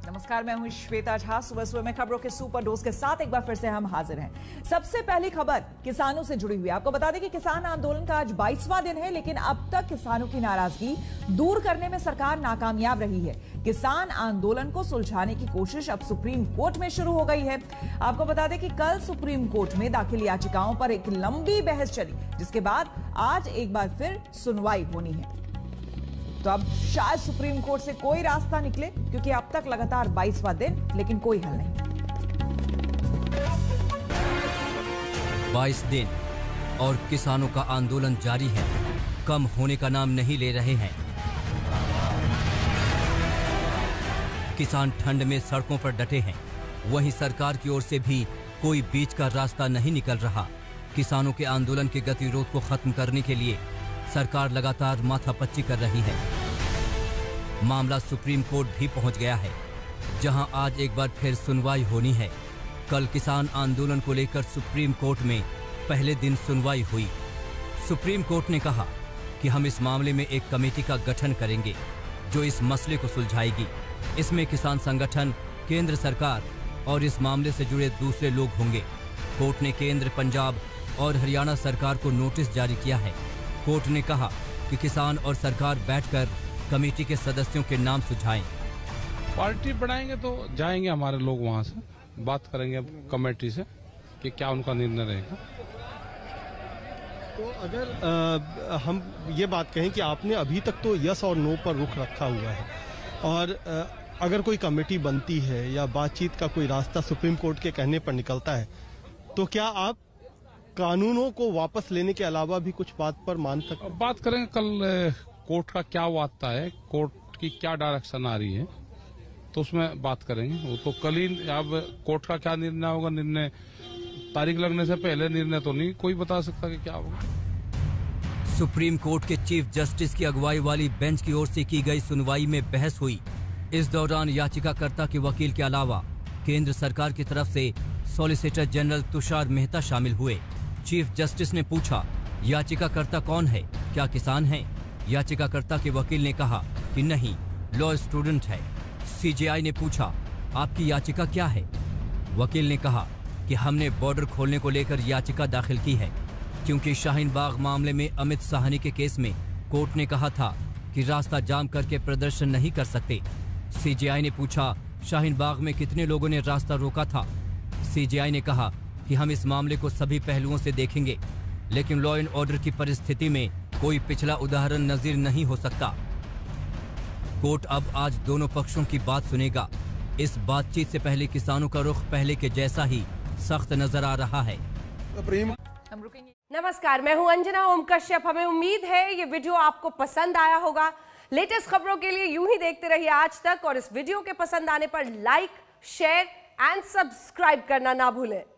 नमस्कार, मैं हूं श्वेता झा। सुबह सुबह में खबरों के सुपर डोज के साथ एक बार फिर से हम हाजिर हैं। सबसे पहली खबर किसानों से जुड़ी हुई। आपको बता दें कि किसान आंदोलन का आज 22वां दिन है, लेकिन अब तक किसानों की नाराजगी दूर करने में सरकार नाकामयाब रही है। किसान आंदोलन को सुलझाने की कोशिश अब सुप्रीम कोर्ट में शुरू हो गई है। आपको बता दें कि कल सुप्रीम कोर्ट में दाखिल याचिकाओं पर एक लंबी बहस चली, जिसके बाद आज एक बार फिर सुनवाई होनी है। तो अब शायद सुप्रीम कोर्ट से कोई रास्ता निकले, क्योंकि अब तक लगातार 22वां दिन, लेकिन कोई हल नहीं। 22 दिन और किसानों का आंदोलन जारी है, कम होने का नाम नहीं ले रहे हैं। किसान ठंड में सड़कों पर डटे हैं, वहीं सरकार की ओर से भी कोई बीच का रास्ता नहीं निकल रहा। किसानों के आंदोलन के गतिरोध को खत्म करने के लिए सरकार लगातार माथापच्ची कर रही है। मामला सुप्रीम कोर्ट भी पहुंच गया है, जहां आज एक बार फिर सुनवाई होनी है। कल किसान आंदोलन को लेकर सुप्रीम कोर्ट में पहले दिन सुनवाई हुई। सुप्रीम कोर्ट ने कहा कि हम इस मामले में एक कमेटी का गठन करेंगे, जो इस मसले को सुलझाएगी। इसमें किसान संगठन, केंद्र सरकार और इस मामले से जुड़े दूसरे लोग होंगे। कोर्ट ने केंद्र, पंजाब और हरियाणा सरकार को नोटिस जारी किया है। कोर्ट ने कहा कि किसान और सरकार बैठकर कमेटी के सदस्यों के नाम सुझाएं। पार्टी बनाएंगे तो जाएंगे हमारे लोग, वहां से बात करेंगे कमेटी से कि क्या उनका निर्णय रहेगा। तो अगर हम ये बात कहें कि आपने अभी तक तो यस और नो पर रुख रखा हुआ है, और अगर कोई कमेटी बनती है या बातचीत का कोई रास्ता सुप्रीम कोर्ट के कहने पर निकलता है, तो क्या आप कानूनों को वापस लेने के अलावा भी कुछ बात पर मान सकते? बात करेंगे कल कोर्ट का क्या आता है, कोर्ट की क्या डायरेक्शन आ रही है, तो उसमें बात करेंगे। वो तो कल ही, अब कोर्ट का क्या निर्णय होगा, निर्णय तारीख लगने से पहले निर्णय तो नहीं कोई बता सकता कि क्या होगा। सुप्रीम कोर्ट के चीफ जस्टिस की अगुवाई वाली बेंच की ओर से की गई सुनवाई में बहस हुई। इस दौरान याचिकाकर्ता के वकील के अलावा केंद्र सरकार की तरफ से सॉलिसिटर जनरल तुषार मेहता शामिल हुए। चीफ जस्टिस ने पूछा, याचिकाकर्ता कौन है, क्या किसान है? याचिकाकर्ता के वकील ने कहा कि नहीं, लॉ स्टूडेंट है। सीजेआई ने पूछा, आपकी याचिका क्या है? वकील ने कहा कि हमने बॉर्डर खोलने को लेकर याचिका दाखिल की है, क्योंकि शाहीन बाग मामले में अमित साहनी के केस में कोर्ट ने कहा था कि रास्ता जाम करके प्रदर्शन नहीं कर सकते। सीजेआई ने पूछा, शाहीन बाग में कितने लोगों ने रास्ता रोका था? सीजेआई ने कहा कि हम इस मामले को सभी पहलुओं से देखेंगे, लेकिन लॉ एंड ऑर्डर की परिस्थिति में कोई पिछला उदाहरण नजीर नहीं हो सकता। कोर्ट अब आज दोनों पक्षों की बात सुनेगा। इस बातचीत से पहले किसानों का रुख पहले के जैसा ही सख्त नजर आ रहा है। हम रुकेंगे। नमस्कार, मैं हूं अंजना ओम कश्यप। हमें उम्मीद है ये वीडियो आपको पसंद आया होगा। लेटेस्ट खबरों के लिए यूं ही देखते रहिए आज तक, और इस वीडियो के पसंद आने पर लाइक, शेयर एंड सब्सक्राइब करना ना भूलें।